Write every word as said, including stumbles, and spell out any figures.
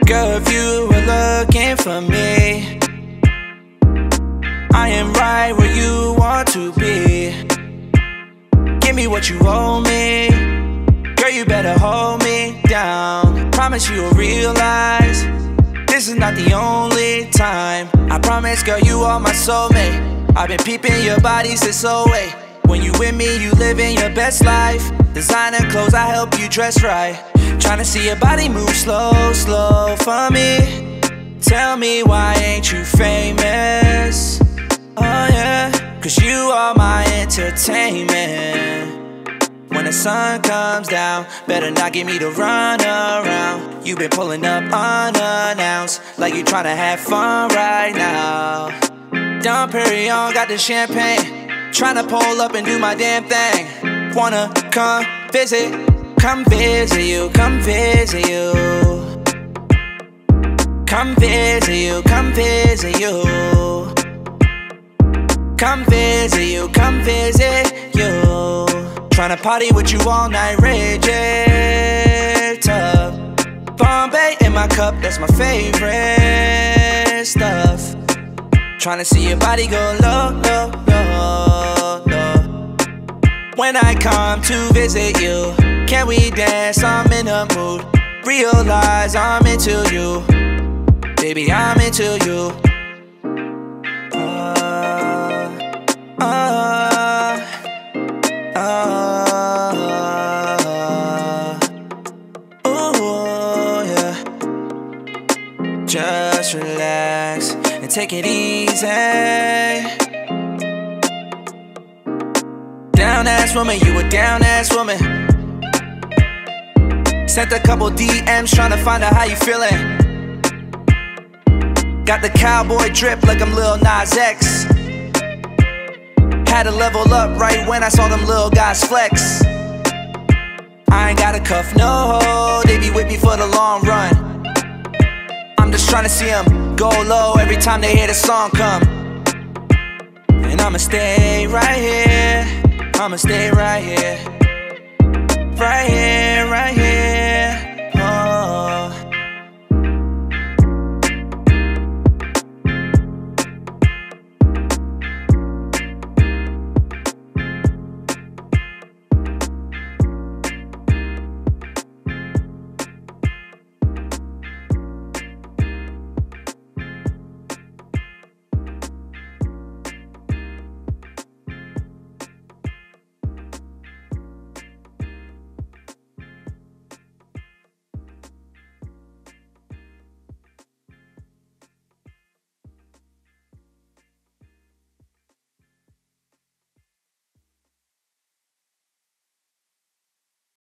Girl, if you were looking for me, I am right where you want to be. Give me what you owe me. Girl, you better hold me down. Promise you'll realize this is not the only time. I promise, girl, you are my soulmate. I've been peeping your body since oh eight. When you with me, you living your best life. Designer clothes, I help you dress right. Tryna see your body move slow, slow for me. Tell me, why ain't you famous? Oh yeah, cause you are my entertainment. When the sun comes down, better not give me the run around. You been pulling up unannounced, like you tryna have fun right now. Dom Perignon got the champagne, tryna pull up and do my damn thing. Wanna come visit, come visit you, come visit you. Come visit you, come visit you. Come visit you, come visit you. Tryna party with you all night, rigid tub. Bombay in my cup, that's my favorite stuff. Tryna see your body go low, low, low, low. When I come to visit you, can we dance? I'm in a mood. Realize I'm into you. Baby, I'm into you. Uh, uh, uh, ooh, yeah. Just relax and take it easy. Down-ass woman, you a down-ass woman. Sent a couple D Ms tryna find out how you feeling. Got the cowboy drip like I'm Lil Nas X. Had to level up right when I saw them little guys flex. I ain't got a cuff, no, they be with me for the long run. I'm just tryna see them go low every time they hear the song come. And I'ma stay right here, I'ma stay right here. Right here, right here.